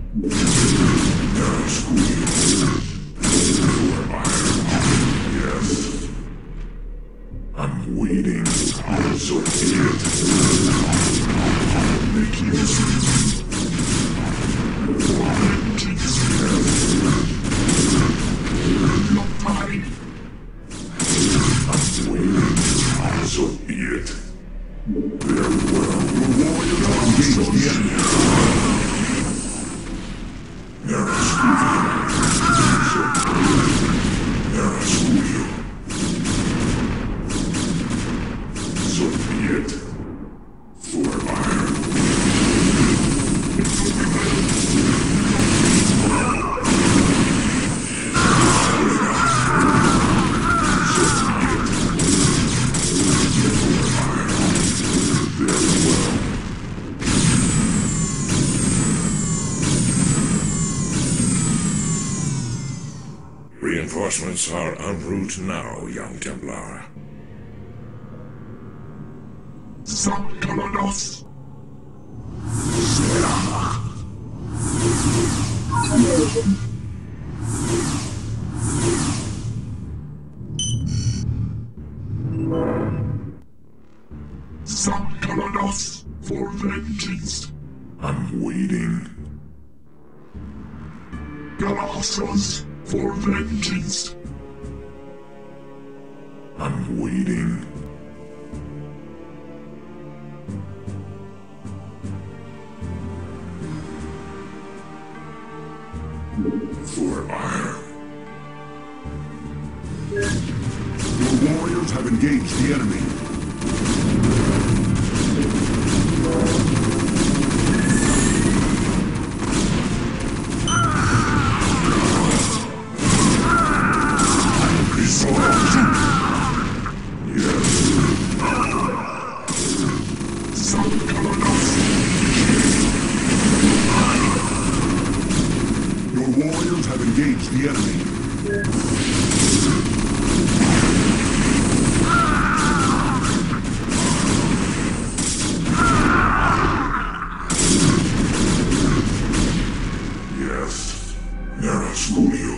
Yes, I'm waiting. So be it. Make you see. Not mine. I'm waiting. So be it. Very well. The warriors are engaged the enemy. There is Studio. So be it. For iron. Reinforcements are en route now, young Templar. Sankalanos. Sankalanos for vengeance. I'm waiting. Galossos for vengeance. I'm waiting. For iron. Your warriors have engaged the enemy. Your warriors have engaged the enemy. Yes, Nera Studio.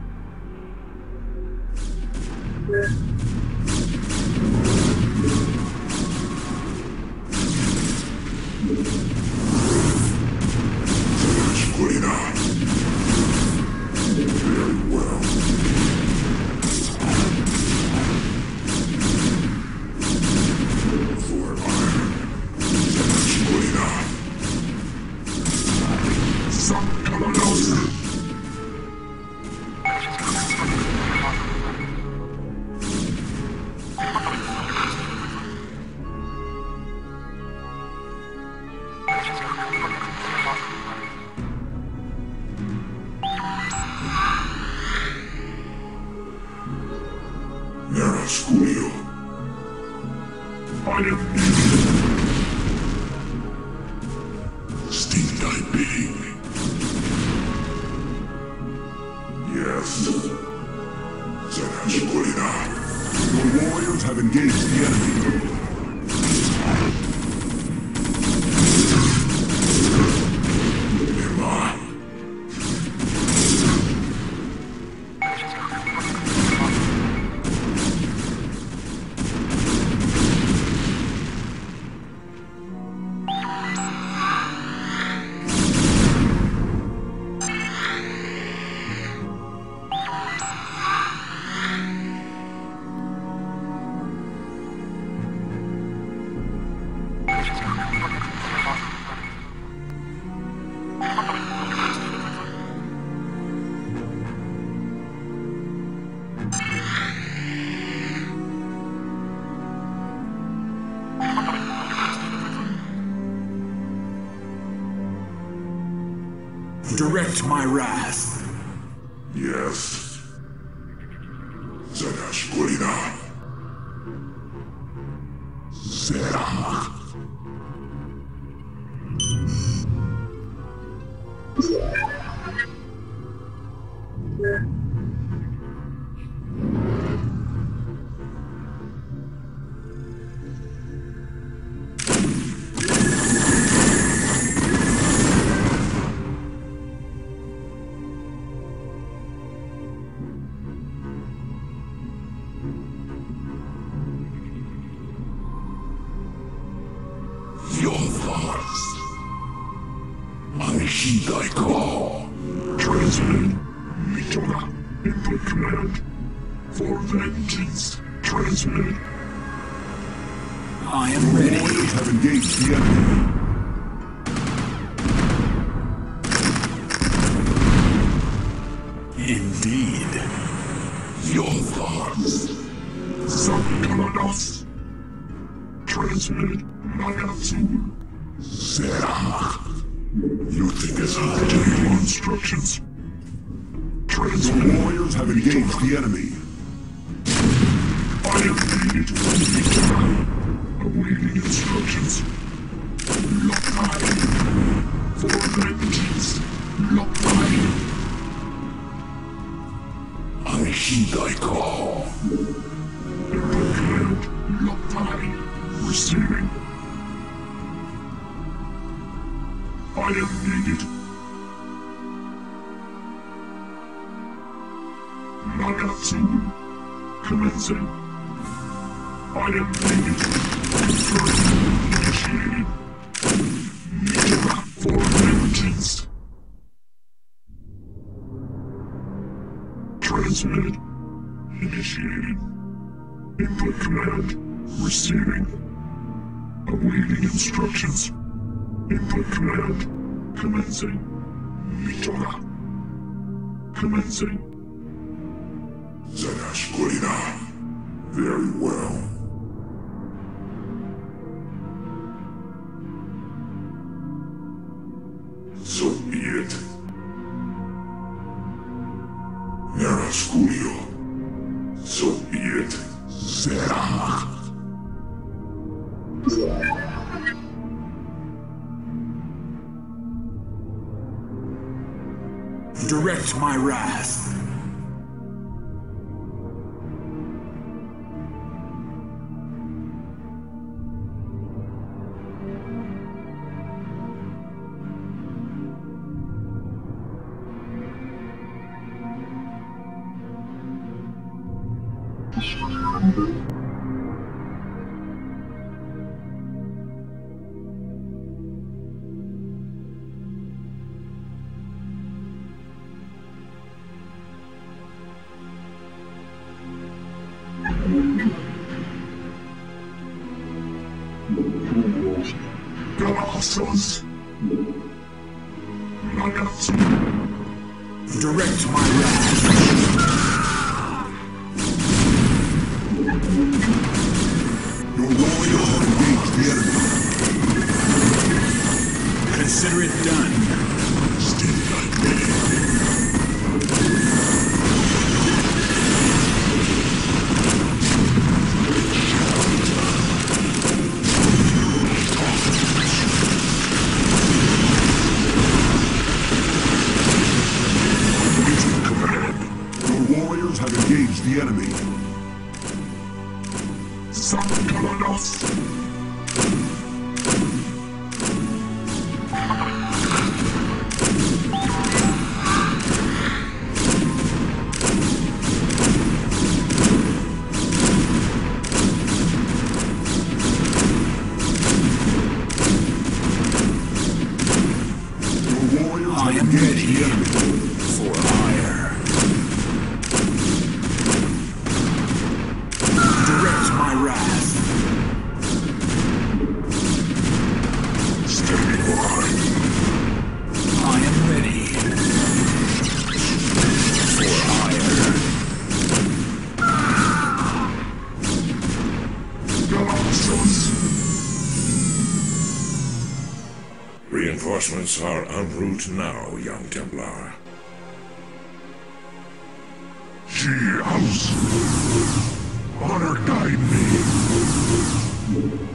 That's good enough. Very well. For iron. That's good enough. Some colonels. Nera Studio. I am needed. Steve thy bidding. Yes. That's good enough. Your warriors have engaged the enemy. Am I? Direct my wrath. Yes. That's good enough. Sarah. I heed thy call. Transmitted. Mitora. Input command. For vengeance. Transmitted. I am ready. Warriors have engaged the enemy. Indeed. Your thoughts. Sankaladas. Transmitted. Nagatsu. Serach. You think as I do? Taking instructions. The Transmitted. warriors have engaged the enemy. I am needed. Mitora. Awaiting instructions. Lokai. For vengeance. Lokai. I heed thy call. Input command. Lokai. Receiving. I am needed. Nagatsu. Commencing. I am needed. Confirmed. Initiated. Mitora for vengeance. Transmitted. Initiated. Input command. Receiving. Awaiting instructions. Input command. Commencing. Mitora. Commencing. Zanashkurina. Very well. So be it. Nerasculio. So be it. Serach. Direct my wrath. Galossos. Nagatsu. Direct my wrath. Your warriors have engaged the enemy. Consider it done. Stay like me. Have engaged the enemy. Sankaladas. Your warriors have engaged the enemy. For ire. Direct my wrath. Standing by. I am ready. For ire. Galossos. Reinforcements are en route now, young Templar. She house. Honor guide me.